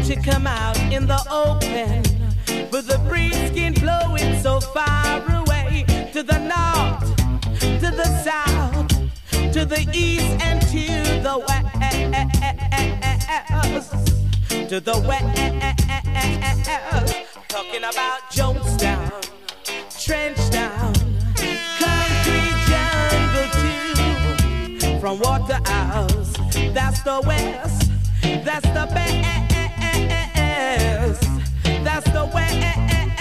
to come out in the open, with the breeze skin blowing so far away, to the north, to the south, to the east and to the west, to the west. Talking about Jonestown, Trenchtown, concrete jungle too. From Waterhouse, that's the west, that's the best, that's the west.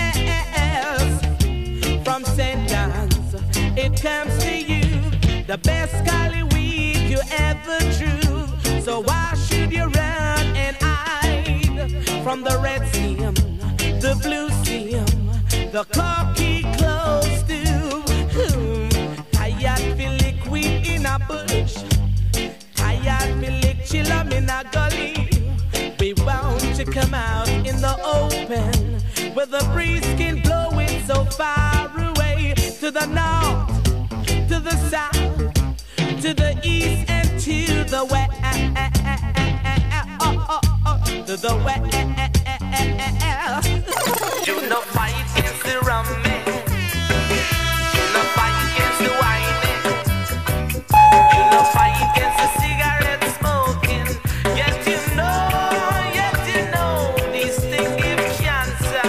From St. John's, it comes to you, the best Cali weed you ever drew. So why should you run and hide from the red seam, the blue seam, the cocky close to? Tired feel liquid in a bush, tired feel lick chillum in a gully. We want to come out in the open, with the breeze skin blowing so far away, to the north, to the south, to the east and to the west, to the west. You know fight against the rum man, you know fight against the wine, you know fight against the cigarette smoking. Yet you know these things give cancer.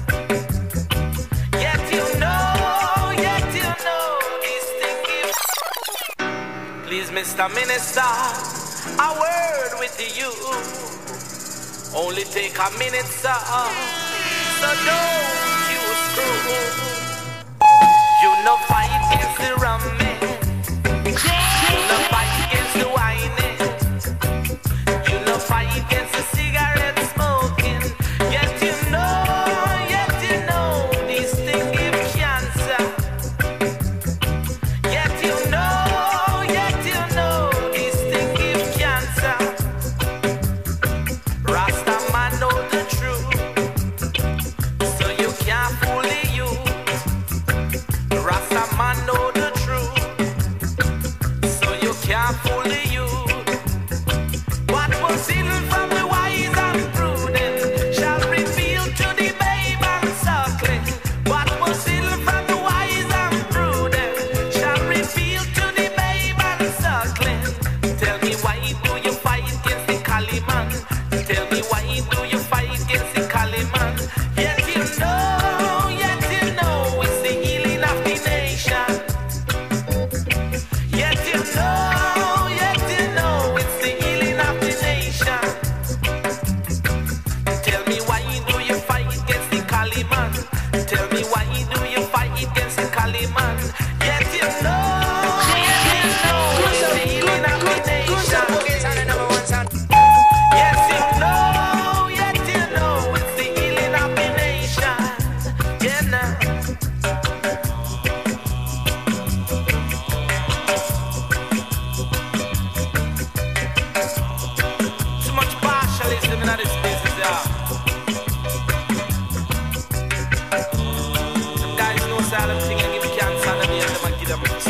Yet you know these things give. Please, Mr. Minister, a word with you. Only take a minute, sir, so don't you screw. You know fight against the rum man, you know fight against the wine, you know fight against the cigarette smoking. Yet you know these things give cancer. Yet you know these things give cancer. Rasta man know the truth, so you can't fool the youth. Rasta man know the truth, so you can't fool the youth. What was hidden from the wise and prudent shall reveal to the babe and suckling. What was hidden from the wise and prudent shall reveal to the babe and suckling. Tell me, why do you fight against the Cali man? Tell me, why do you fight against the Cali man? Yet you know it's the healing of the nation. Yet you know it's the healing of the nation. Tell me, why do you fight against the Cali man? Tell me, why do you fight against the Cali man? Yet you know it's the healing of the nation. Yes, you know it's the healing of the nation. Yeah, now. Too much partialism in this business, yeah. Guys know silent thing and give cancer and them and give them